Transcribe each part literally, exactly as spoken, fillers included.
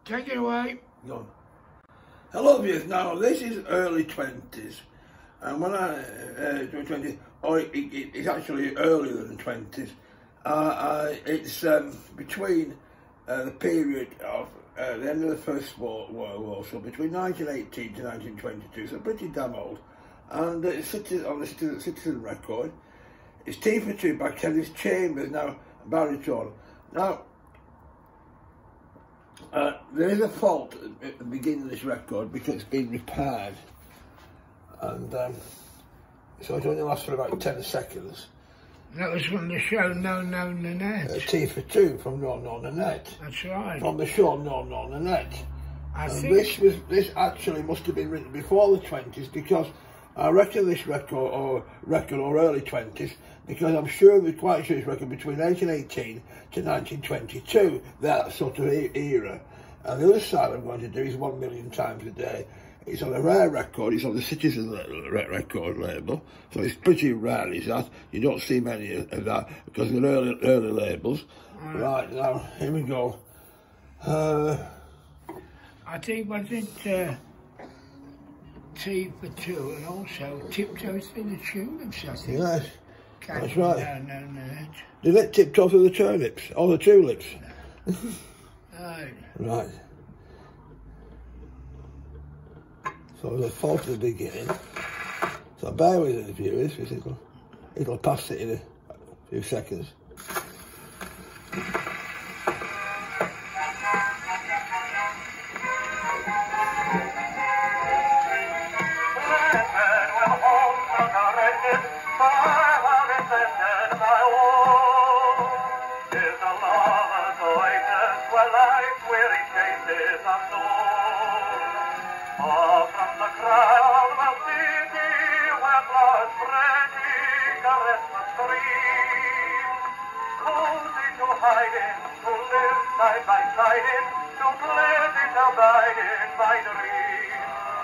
Take it away. Go. Hello, viewers. Now, this is early twenties, and when I uh, do twenty, oh, it, it, it's actually earlier than twenties. Uh, I, it's um, between uh, the period of uh, the end of the First World War, so between nineteen eighteen to nineteen twenty-two, so pretty damn old. And uh, it's on the Citizen record. It's T for Two by Kenneth Chambers, now baritone. Now, uh, there is a fault at the beginning of this record because it's been repaired, and um, so it only lasts for about ten seconds. That was from the show No No Nanette. Uh, T for Two from No No Nanette. That's right. From the show No No Nanette. I and think this was this actually must have been written before the twenties, because I reckon this record or record or early twenties, because I'm sure we're quite sure it's record between eighteen eighteen to nineteen twenty-two, that sort of e era. And the other side I'm going to do is One Million Times a Day. It's on a rare record, it's on the Citizen record label, so it's pretty rare, is that? You don't see many of that, because they're early, early labels. Mm. Right, now, here we go. Uh, I think, was it uh, T for Two, and also Tiptoe Through the Tulips, I think. Yes, Can't that's right. No, no, no. Did it tiptoe through the turnips, or the tulips? Right. Right. So there's a fault at the beginning. So bear with the viewers, because it'll, it'll pass it in a few seconds. Side by side in, so pleasant abiding by the dream.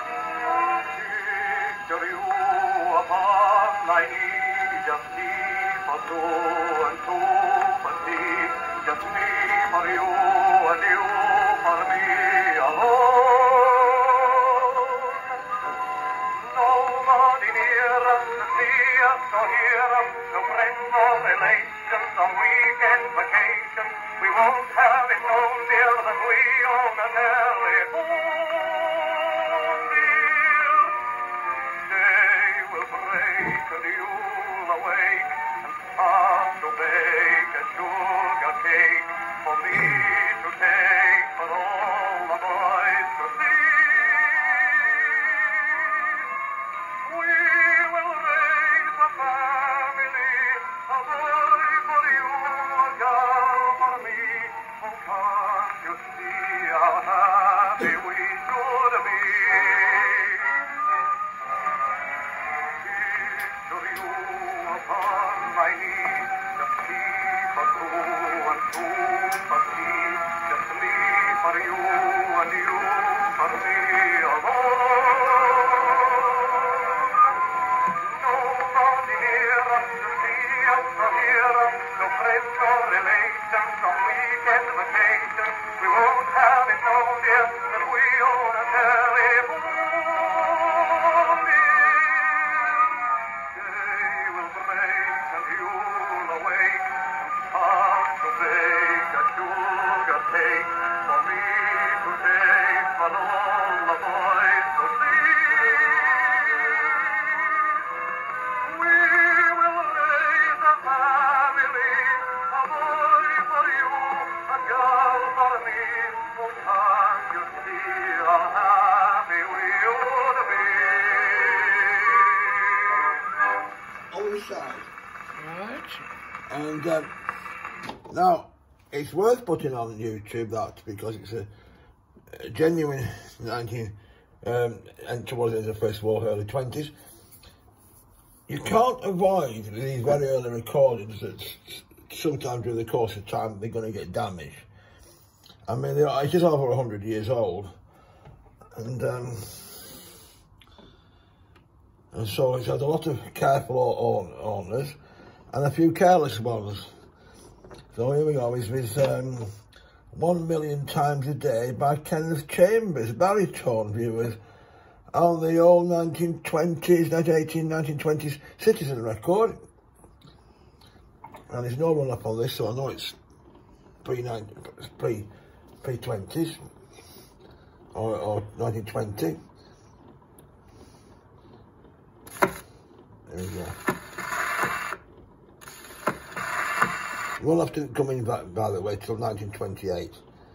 Picture you upon my knee, just me for two and two for thee, just me for you and you for me alone. Nobody near us to see us or hear us, no friends or relations on weekend vacation. We won't have it known, dear, that we own a telephone, dear. Day will break and you'll awake and start to bake a sugar cake for me to take, for all the boys to see. We will raise a family, a boy for you, a girl for me. Oh, can't you see how happy we should be? Picture you upon my knee, just me for two and two for three, just me for you and you for me alone. Nobody near us to see us or hear us, no friends or relations on weekend vacation. We won't have it known, dear, that we own a telephone, dear. Day will break and you'll awake and start to bake a sugar cake for me to take, for all the boys to see. We will raise a family, a boy for you, a girl for me. Oh, can't you see how happy we ought to be? Other side. Right. And um, now, it's worth putting on YouTube, that, because it's a, a genuine nineteen, um, and towards the end of the First War, early twenties. You can't avoid these very early recordings that sometimes during the course of time they're going to get damaged. I mean, they are, it is over a hundred years old, and um, and so it's had a lot of careful own, owners and a few careless ones. So here we go, is with um, One Million Times a Day by Kenneth Chambers, baritone viewers, on the old nineteen twenties, nineteen eighteen, nineteen twenties Citizen record. And there's no run up on this, so I know it's pre pre pre twenties or, or nineteen twenty. There we go. Run up didn't come in, by, by the way, till nineteen twenty-eight.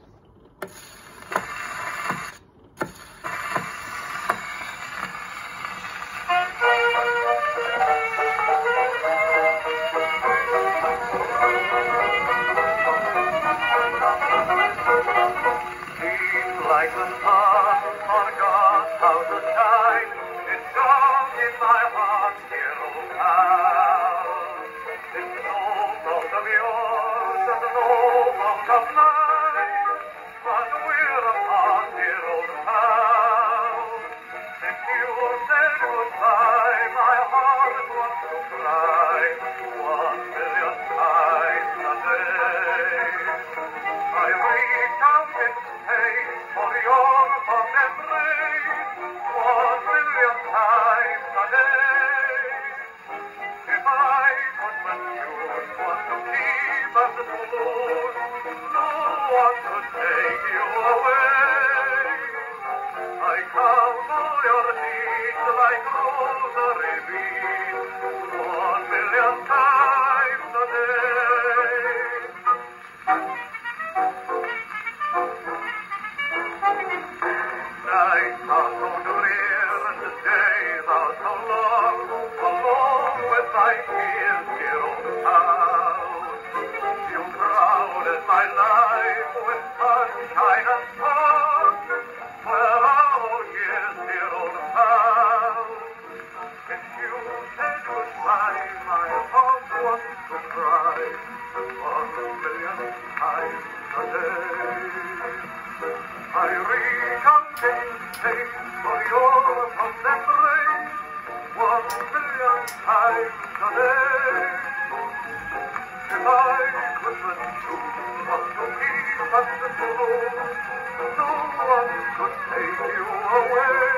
Like the sun, forgot how to shine. It's dark in my heart, dear old town. It's no fault of yours and no fault of mine, but we're apart, dear old town. Since you said goodbye, my heart wants to cry one million times a day. I reach out in pain for your fond embrace one million times a day. If I could but choose one to keep as a moon, no one could take you away. I count all your needs like rosary beads one million times a day. Nights are so drear and the days are so long, alone with my tears, dear old town. You crowded my life with sunshine and song. Where are all years, dear old town? If you said goodbye, my heart wants to cry one million times a day. I reach out in faith for your fond embrace one million times a day. If I could but choose one to keep at the moon, no one could take you away.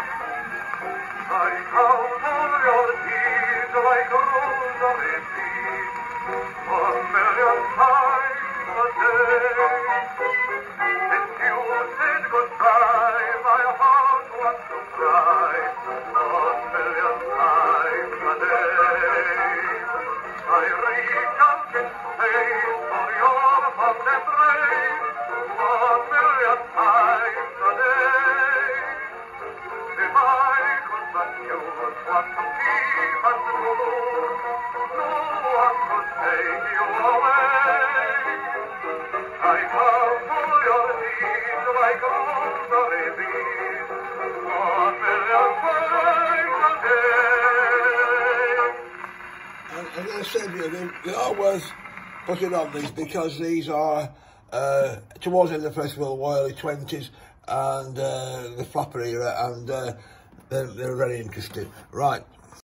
I count all your deeds like rosary beads one million times a day. Since you said goodbye, my heart wants to cry one million times a day. I reach out in faith for your fond embrace one million times a day. If I could but choose one to keep and to lose, no one could take you away. I count all your needs like rosary beads one million times a day. And, and as I said, you know, they, they always put it on these because these are uh, towards the end of the festival, early twenties, and uh, the flapper era, and uh, they're, they're very interesting. Right.